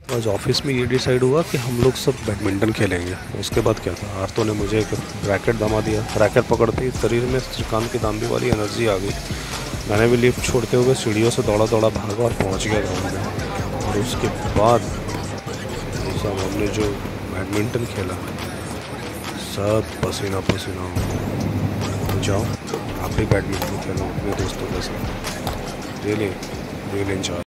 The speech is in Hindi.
आज ऑफिस में ये डिसाइड हुआ कि हम लोग सब बैडमिंटन खेलेंगे। उसके बाद क्या था, आरतो ने मुझे एक रैकेट थमा दिया। रैकेट पकड़ते ही शरीर में श्रीकांत की दांडी वाली एनर्जी आ गई। मैंने भी लिफ्ट छोड़ते हुए सीढ़ियों से दौड़ा दौड़ा भागा और पहुंच गया ग्राउंड में। और उसके बाद सब हमने जो बैडमिंटन खेला, सब पसीना पसीना हो गया। तो जाओ आप भी बैडमिंटन खेलो अपने दोस्तों के साथ। Really really enjoy.